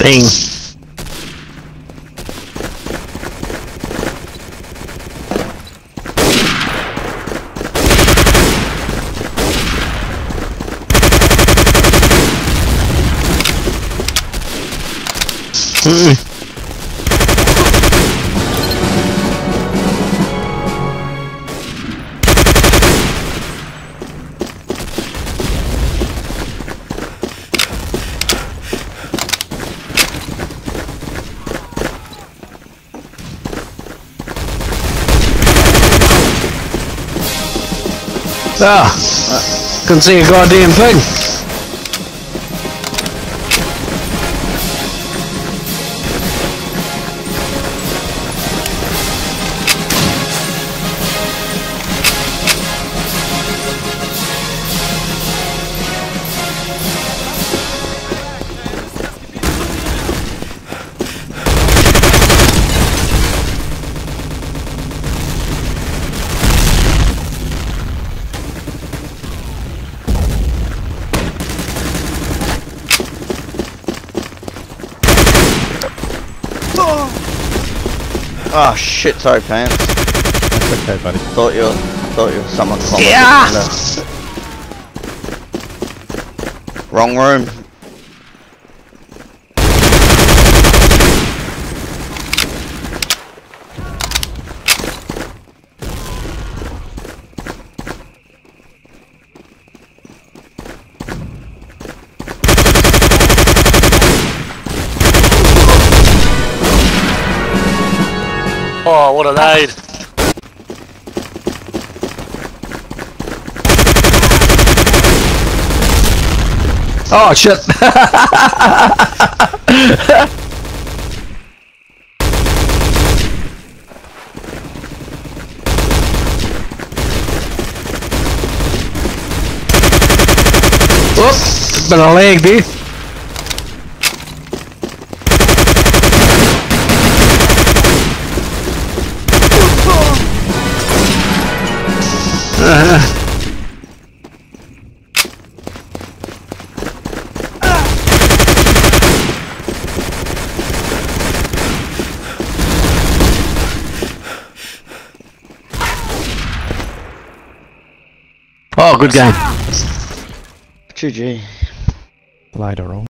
Bing. Couldn't see a goddamn thing. Oh shit, sorry pants. That's okay, buddy. Thought you were someone from Yeah. Wrong room. Oh, what a nade. Oh shit. Whoops, it's been a leg, dude. Oh, good game. GG. Later on.